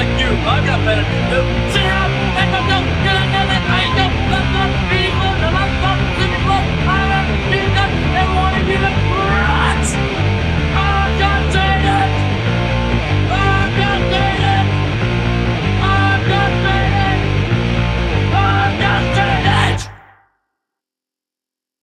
like you. I got better to do. Sit up, and go, get